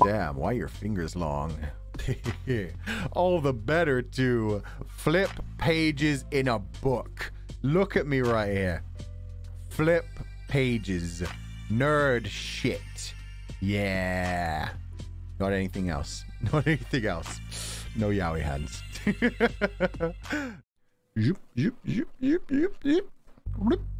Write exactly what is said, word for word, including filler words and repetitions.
Damn, why are your fingers long? All the better to flip pages in a book. Look at me right here. Flip pages. Nerd shit. Yeah. Not anything else. Not anything else. No yaoi hands. Zoop, zoop, zoop, zoop, zoop, zoop.